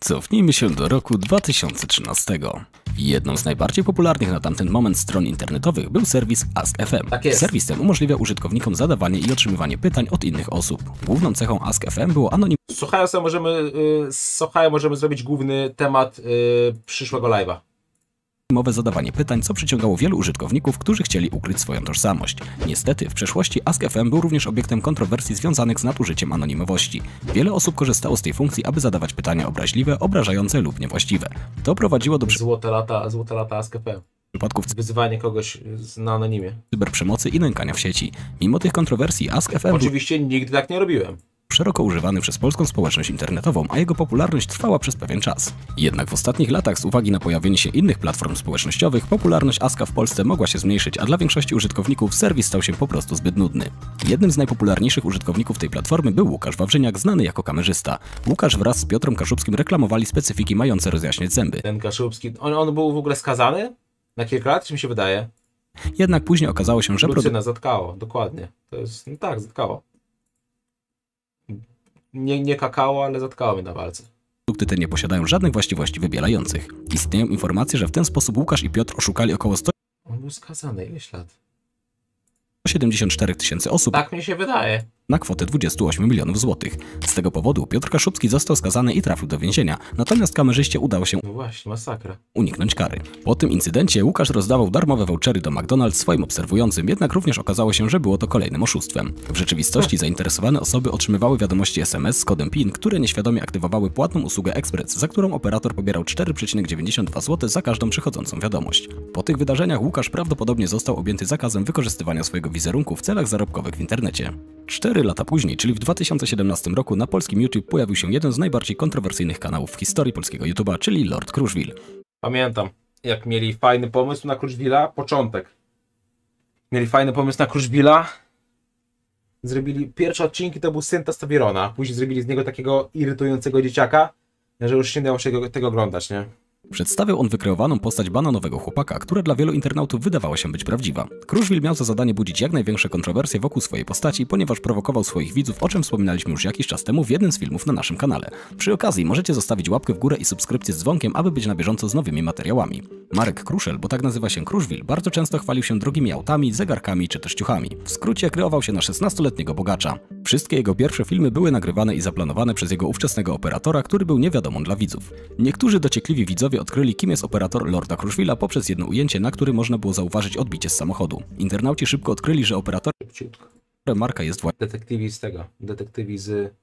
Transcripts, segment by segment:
Cofnijmy się do roku 2013. Jedną z najbardziej popularnych na tamten moment stron internetowych był serwis Ask.fm. Tak jest. Serwis ten umożliwia użytkownikom zadawanie i otrzymywanie pytań od innych osób. Główną cechą Ask.fm było Słuchaj, możemy zrobić główny temat przyszłego live'a. anonimowe zadawanie pytań, co przyciągało wielu użytkowników, którzy chcieli ukryć swoją tożsamość. Niestety, w przeszłości Ask.fm był również obiektem kontrowersji związanych z nadużyciem anonimowości. Wiele osób korzystało z tej funkcji, aby zadawać pytania obraźliwe, obrażające lub niewłaściwe. To prowadziło do Złote lata Ask.fm. przypadków Wyzywanie kogoś na anonimie. cyberprzemocy i nękania w sieci. Mimo tych kontrowersji Ask.fm był Oczywiście nigdy tak nie robiłem. szeroko używany przez polską społeczność internetową, a jego popularność trwała przez pewien czas. Jednak w ostatnich latach, z uwagi na pojawienie się innych platform społecznościowych, popularność Aska w Polsce mogła się zmniejszyć, a dla większości użytkowników serwis stał się po prostu zbyt nudny. Jednym z najpopularniejszych użytkowników tej platformy był Łukasz Wawrzyniak, znany jako kamerzysta. Łukasz wraz z Piotrem Kaszubskim reklamowali specyfiki mające rozjaśniać zęby. Ten Kaszubski, on był w ogóle skazany? Na kilka lat, czy mi się wydaje? Jednak później okazało się, że Lucyna zatkało, dokładnie. To jest, no tak, zatkało. Nie kakało, ale zatkało mnie na walce. produkty te nie posiadają żadnych właściwości wybielających. Istnieją informacje, że w ten sposób Łukasz i Piotr oszukali około On był skazany ileś lat. 174 tysięcy osób Tak mi się wydaje. na kwotę 28 milionów złotych. Z tego powodu Piotr Kaszubski został skazany i trafił do więzienia, natomiast kamerzyście udało się No właśnie, masakra. uniknąć kary. Po tym incydencie Łukasz rozdawał darmowe vouchery do McDonald's swoim obserwującym, jednak również okazało się, że było to kolejnym oszustwem. W rzeczywistości zainteresowane osoby otrzymywały wiadomości SMS z kodem PIN, które nieświadomie aktywowały płatną usługę Express, za którą operator pobierał 4,92 zł za każdą przychodzącą wiadomość. Po tych wydarzeniach Łukasz prawdopodobnie został objęty zakazem wykorzystywania swojego wizerunku w celach zarobkowych w internecie. 4 lata później, czyli w 2017 roku, na polskim YouTube pojawił się jeden z najbardziej kontrowersyjnych kanałów w historii polskiego YouTube'a, czyli Lord Kruszwil. Pamiętam, jak mieli fajny pomysł na Kruszwila, początek. Mieli fajny pomysł na Kruszwila. Zrobili pierwsze odcinki, to był syn Testowirona. Później zrobili z niego takiego irytującego dzieciaka, że już się nie dało się tego oglądać, nie? Przedstawiał on wykreowaną postać bananowego chłopaka, która dla wielu internautów wydawała się być prawdziwa. Kruszwil miał za zadanie budzić jak największe kontrowersje wokół swojej postaci, ponieważ prowokował swoich widzów, o czym wspominaliśmy już jakiś czas temu w jednym z filmów na naszym kanale. Przy okazji możecie zostawić łapkę w górę i subskrypcję z dzwonkiem, aby być na bieżąco z nowymi materiałami. Marek Kruszel, bo tak nazywa się Kruszwil, bardzo często chwalił się drogimi autami, zegarkami czy też ciuchami. W skrócie kreował się na 16-letniego bogacza. Wszystkie jego pierwsze filmy były nagrywane i zaplanowane przez jego ówczesnego operatora, który był niewiadomą dla widzów. Niektórzy dociekliwi widzowie odkryli, kim jest operator Lorda Kruszwila poprzez jedno ujęcie, na którym można było zauważyć odbicie z samochodu. Internauci szybko odkryli, że operatorem Szybciutko. Marka jest Detektywi z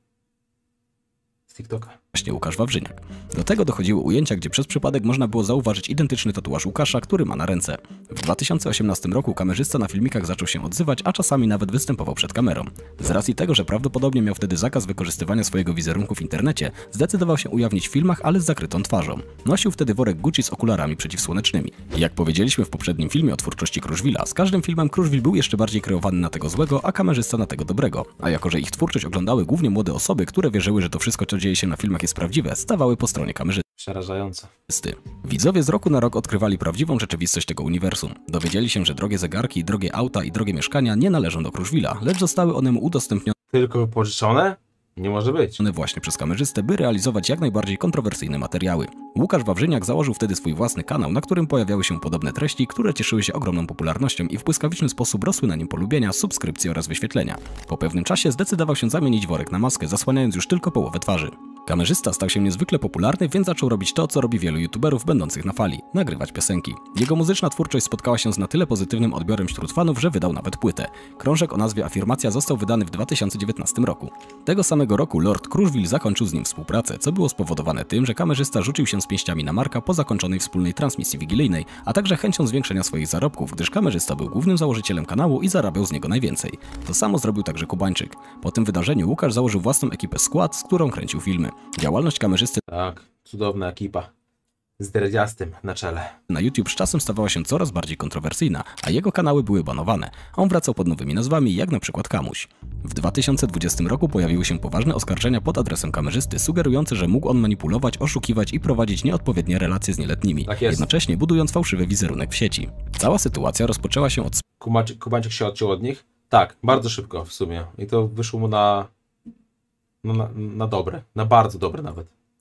TikToka. właśnie Łukasz Wawrzyniak. Do tego dochodziły ujęcia, gdzie przez przypadek można było zauważyć identyczny tatuaż Łukasza, który ma na ręce. W 2018 roku kamerzysta na filmikach zaczął się odzywać, a czasami nawet występował przed kamerą. Z racji tego, że prawdopodobnie miał wtedy zakaz wykorzystywania swojego wizerunku w internecie, zdecydował się ujawnić w filmach, ale z zakrytą twarzą. Nosił wtedy worek Gucci z okularami przeciwsłonecznymi. Jak powiedzieliśmy w poprzednim filmie o twórczości Kruszwila, z każdym filmem Kruszwil był jeszcze bardziej kreowany na tego złego, a kamerzysta na tego dobrego. A jako, że ich twórczość oglądały głównie młode osoby, które wierzyły, że to wszystko, co dzieje się na filmach jest prawdziwe, stawały po stronie kamerzysty. Przerażające. Widzowie z roku na rok odkrywali prawdziwą rzeczywistość tego uniwersum. Dowiedzieli się, że drogie zegarki, drogie auta i drogie mieszkania nie należą do Kruszwila, lecz zostały one mu udostępnione Tylko wypożyczone? Nie może być. właśnie przez kamerzystę, by realizować jak najbardziej kontrowersyjne materiały. Łukasz Wawrzyniak założył wtedy swój własny kanał, na którym pojawiały się podobne treści, które cieszyły się ogromną popularnością i w błyskawiczny sposób rosły na nim polubienia, subskrypcje oraz wyświetlenia. Po pewnym czasie zdecydował się zamienić worek na maskę, zasłaniając już tylko połowę twarzy. Kamerzysta stał się niezwykle popularny, więc zaczął robić to, co robi wielu youtuberów będących na fali – nagrywać piosenki. Jego muzyczna twórczość spotkała się z na tyle pozytywnym odbiorem wśród fanów, że wydał nawet płytę. Krążek o nazwie Afirmacja został wydany w 2019 roku. Tego samego roku Lord Kruszwil zakończył z nim współpracę, co było spowodowane tym, że kamerzysta rzucił się z pięściami na Marka po zakończonej wspólnej transmisji wigilijnej, a także chęcią zwiększenia swoich zarobków, gdyż kamerzysta był głównym założycielem kanału i zarabiał z niego najwięcej. To samo zrobił także Kubańczyk. Po tym wydarzeniu Łukasz założył własną ekipę Skład, z którą kręcił filmy. Działalność kamerzysty Tak, cudowna ekipa. Z dredziastym na czele. na YouTube z czasem stawała się coraz bardziej kontrowersyjna, a jego kanały były banowane. On wracał pod nowymi nazwami, jak na przykład Kamuś. W 2020 roku pojawiły się poważne oskarżenia pod adresem kamerzysty, sugerujące, że mógł on manipulować, oszukiwać i prowadzić nieodpowiednie relacje z nieletnimi, Tak jest. jednocześnie budując fałszywy wizerunek w sieci. Cała sytuacja rozpoczęła się od Kubańczyk się odciął od nich? Tak, bardzo szybko w sumie. I to wyszło mu na dobre. Na bardzo dobre nawet.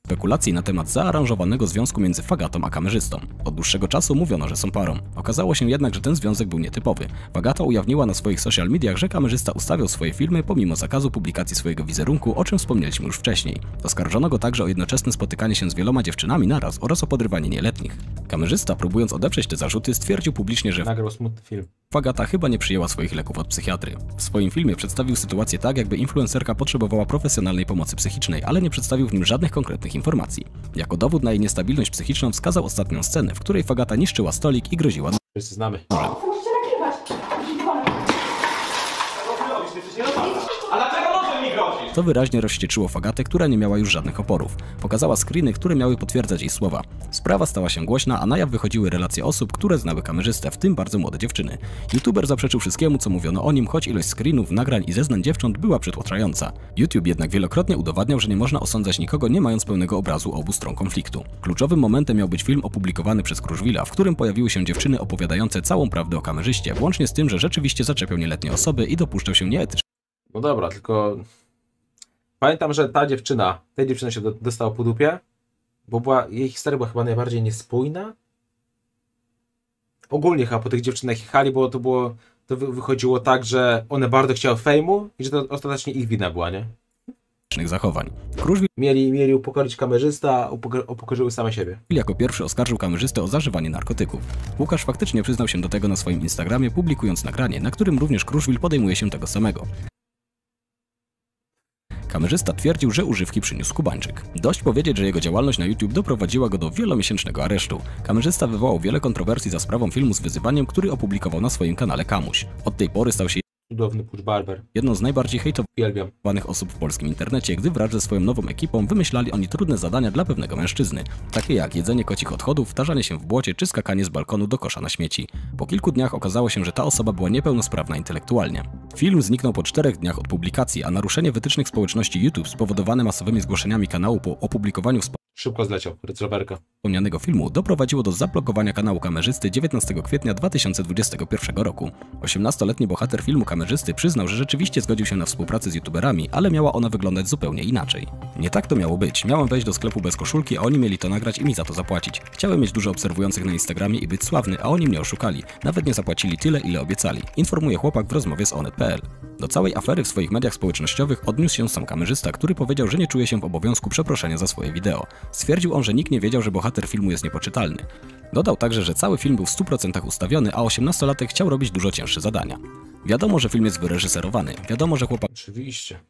spekulacji na temat zaaranżowanego związku między Fagatą a kamerzystą. Od dłuższego czasu mówiono, że są parą. Okazało się jednak, że ten związek był nietypowy. Fagata ujawniła na swoich social mediach, że kamerzysta ustawiał swoje filmy pomimo zakazu publikacji swojego wizerunku, o czym wspomnieliśmy już wcześniej. Oskarżono go także o jednoczesne spotykanie się z wieloma dziewczynami naraz oraz o podrywanie nieletnich. Kamerzysta, próbując odeprzeć te zarzuty, stwierdził publicznie, że Nagrał smutny film. Fagata chyba nie przyjęła swoich leków od psychiatry. W swoim filmie przedstawił sytuację tak, jakby influencerka potrzebowała profesjonalnej pomocy psychicznej, ale nie przedstawił w nim żadnych konkretnych informacji. Jako dowód na jej niestabilność psychiczną wskazał ostatnią scenę, w której Fagata niszczyła stolik i groziła Wszyscy znamy. Musicie nagrywać. A dlaczego może mi grozić? To wyraźnie rozwścieczyło Fagatę, która nie miała już żadnych oporów. Pokazała screeny, które miały potwierdzać jej słowa. Sprawa stała się głośna, a na jaw wychodziły relacje osób, które znały kamerzystę, w tym bardzo młode dziewczyny. YouTuber zaprzeczył wszystkiemu, co mówiono o nim, choć ilość screenów, nagrań i zeznań dziewcząt była przytłaczająca. YouTube jednak wielokrotnie udowadniał, że nie można osądzać nikogo, nie mając pełnego obrazu obu stron konfliktu. Kluczowym momentem miał być film opublikowany przez Kruszwila, w którym pojawiły się dziewczyny opowiadające całą prawdę o kamerzyście, włącznie z tym, że rzeczywiście zaczepiał nieletnie osoby i dopuszczał się nieetycznych No dobra, tylko pamiętam, że tej dziewczyny się dostała po dupie, bo jej historia była chyba najbardziej niespójna. Ogólnie chyba po tych dziewczynach jechali, bo to wychodziło tak, że one bardzo chciały fejmu i że to ostatecznie ich wina była, nie? zachowań. Kruszwil Mieli upokorzyć kamerzysta, a upokorzyły same siebie. jako pierwszy oskarżył kamerzystę o zażywanie narkotyków. Łukasz faktycznie przyznał się do tego na swoim Instagramie, publikując nagranie, na którym również Kruszwil podejmuje się tego samego. Kamerzysta twierdził, że używki przyniósł Kubańczyk. Dość powiedzieć, że jego działalność na YouTube doprowadziła go do wielomiesięcznego aresztu. Kamerzysta wywołał wiele kontrowersji za sprawą filmu z wyzywaniem, który opublikował na swoim kanale Kamuś. Od tej pory stał się Cudowny Push Barber. jedną z najbardziej Uwielbiam. hejtowanych osób w polskim internecie, gdy wraz ze swoją nową ekipą wymyślali oni trudne zadania dla pewnego mężczyzny, takie jak jedzenie kocich odchodów, tarzanie się w błocie czy skakanie z balkonu do kosza na śmieci. Po kilku dniach okazało się, że ta osoba była niepełnosprawna intelektualnie. Film zniknął po 4 dniach od publikacji, a naruszenie wytycznych społeczności YouTube spowodowane masowymi zgłoszeniami kanału po opublikowaniu Szybko zleciał, ryczrowerka. wspomnianego filmu doprowadziło do zablokowania kanału kamerzysty 19 kwietnia 2021 roku. 18-letni bohater filmu kamerzysty przyznał, że rzeczywiście zgodził się na współpracę z youtuberami, ale miała ona wyglądać zupełnie inaczej. Nie tak to miało być. Miałem wejść do sklepu bez koszulki, a oni mieli to nagrać i mi za to zapłacić. Chciałem mieć dużo obserwujących na Instagramie i być sławny, a oni mnie oszukali. Nawet nie zapłacili tyle, ile obiecali. Informuje chłopak w rozmowie z Onet.pl. Do całej afery w swoich mediach społecznościowych odniósł się sam kamerzysta, który powiedział, że nie czuje się w obowiązku przeproszenia za swoje wideo. Stwierdził on, że nikt nie wiedział, że bohater filmu jest niepoczytalny. Dodał także, że cały film był w 100% ustawiony, a 18-latek chciał robić dużo cięższe zadania. Wiadomo, że film jest wyreżyserowany. Wiadomo, że chłopak Oczywiście.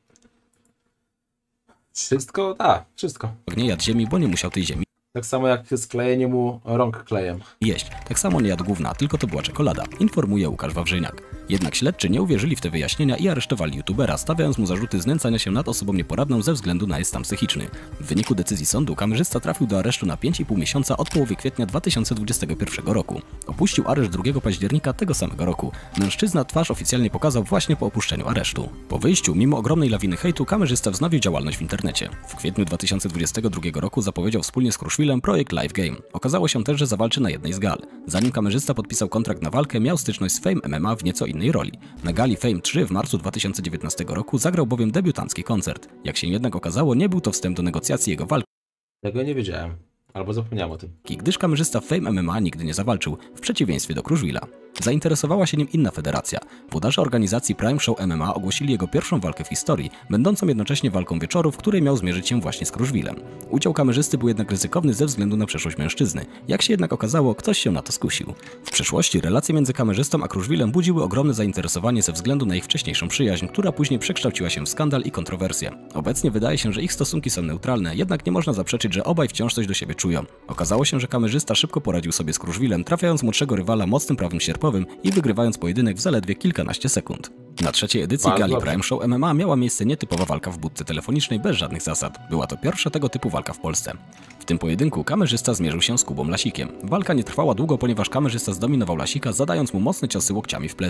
Wszystko? Tak, wszystko. nie jadł ziemi, bo nie musiał tej ziemi Tak samo jak sklejenie mu rąk klejem. jeść. Tak samo nie jadł gówna, tylko to była czekolada, informuje Łukasz Wawrzyniak. Jednak śledczy nie uwierzyli w te wyjaśnienia i aresztowali youtubera, stawiając mu zarzuty znęcania się nad osobą nieporadną ze względu na jej stan psychiczny. W wyniku decyzji sądu kamerzysta trafił do aresztu na 5,5 miesiąca od połowy kwietnia 2021 roku. Opuścił areszt 2 października tego samego roku. Mężczyzna twarz oficjalnie pokazał właśnie po opuszczeniu aresztu. Po wyjściu, mimo ogromnej lawiny hejtu, kamerzysta wznowił działalność w internecie. W kwietniu 2022 roku zapowiedział wspólnie z Kruszwilem projekt Live Game. Okazało się też, że zawalczy na jednej z gal. Zanim kamerzysta podpisał kontrakt na walkę, miał styczność z Fame MMA w nieco innej roli. Na gali Fame 3 w marcu 2019 roku zagrał bowiem debiutancki koncert. Jak się jednak okazało, nie był to wstęp do negocjacji jego walki, Tego nie wiedziałem. Albo zapomniałem o tym. gdyż kamerzysta w Fame MMA nigdy nie zawalczył, w przeciwieństwie do Kruszwila. Zainteresowała się nim inna federacja. Włodarze organizacji Prime Show MMA ogłosili jego pierwszą walkę w historii, będącą jednocześnie walką wieczoru, w której miał zmierzyć się właśnie z Kruszwilem. Udział kamerzysty był jednak ryzykowny ze względu na przeszłość mężczyzny. Jak się jednak okazało, ktoś się na to skusił. W przeszłości relacje między kamerzystą a Kruszwilem budziły ogromne zainteresowanie ze względu na ich wcześniejszą przyjaźń, która później przekształciła się w skandal i kontrowersję. Obecnie wydaje się, że ich stosunki są neutralne, jednak nie można zaprzeczyć, że obaj wciąż coś do siebie czują. Okazało się, że kamerzysta szybko poradził sobie z Kruszwilem, trafiając młodszego rywala mocnym prawym sierpowym i wygrywając pojedynek w zaledwie kilkanaście sekund. Na trzeciej edycji Bardzo gali dobrze. Prime Show MMA miała miejsce nietypowa walka w budce telefonicznej bez żadnych zasad. Była to pierwsza tego typu walka w Polsce. W tym pojedynku kamerzysta zmierzył się z Kubą Lasikiem. Walka nie trwała długo, ponieważ kamerzysta zdominował Lasika, zadając mu mocne ciosy łokciami w plecy.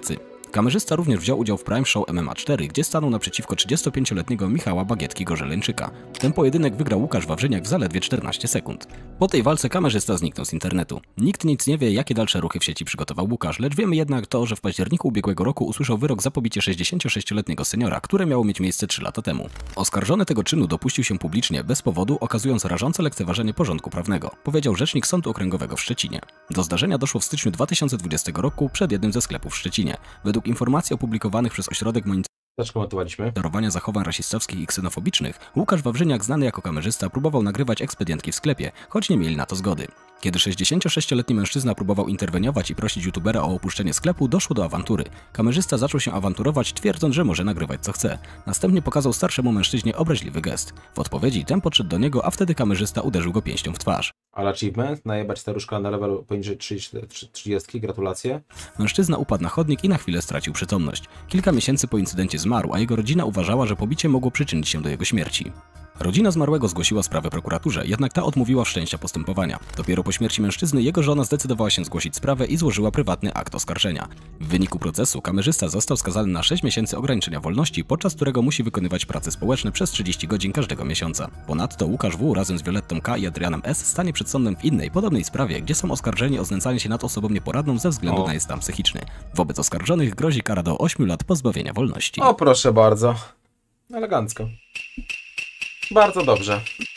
Kamerzysta również wziął udział w Prime Show MMA 4, gdzie stanął naprzeciwko 35-letniego Michała Bagietki Gorzeleńczyka. Ten pojedynek wygrał Łukasz Wawrzyniak w zaledwie 14 sekund. Po tej walce kamerzysta zniknął z internetu. Nikt nic nie wie, jakie dalsze ruchy w sieci przygotował Łukasz, lecz wiemy jednak to, że w październiku ubiegłego roku usłyszał wyrok za pobicie 66-letniego seniora, które miało mieć miejsce 3 lata temu. Oskarżony tego czynu dopuścił się publicznie, bez powodu, okazując rażące lekceważenie porządku prawnego, powiedział rzecznik Sądu Okręgowego w Szczecinie. Do zdarzenia doszło w styczniu 2020 roku przed jednym ze sklepów w Szczecinie. Według informacji opublikowanych przez Ośrodek Też komentowaliśmy. monitorowania zachowań rasistowskich i ksenofobicznych, Łukasz Wawrzyniak, znany jako kamerzysta, próbował nagrywać ekspedientki w sklepie, choć nie mieli na to zgody. Kiedy 66-letni mężczyzna próbował interweniować i prosić youtubera o opuszczenie sklepu, doszło do awantury. Kamerzysta zaczął się awanturować, twierdząc, że może nagrywać co chce. Następnie pokazał starszemu mężczyźnie obraźliwy gest. W odpowiedzi ten podszedł do niego, a wtedy kamerzysta uderzył go pięścią w twarz. Ale achievement, najebać staruszka na level poniżej 30, gratulacje. Mężczyzna upadł na chodnik i na chwilę stracił przytomność. Kilka miesięcy po incydencie zmarł, a jego rodzina uważała, że pobicie mogło przyczynić się do jego śmierci. Rodzina zmarłego zgłosiła sprawę prokuraturze, jednak ta odmówiła wszczęcia postępowania. Dopiero po śmierci mężczyzny jego żona zdecydowała się zgłosić sprawę i złożyła prywatny akt oskarżenia. W wyniku procesu kamerzysta został skazany na 6 miesięcy ograniczenia wolności, podczas którego musi wykonywać prace społeczne przez 30 godzin każdego miesiąca. Ponadto Łukasz W. razem z Violettą K. i Adrianem S. stanie przed sądem w innej, podobnej sprawie, gdzie są oskarżeni o znęcanie się nad osobą nieporadną ze względu na jej stan psychiczny. Wobec oskarżonych grozi kara do 8 lat pozbawienia wolności. O, proszę bardzo. Elegancko. Bardzo dobrze.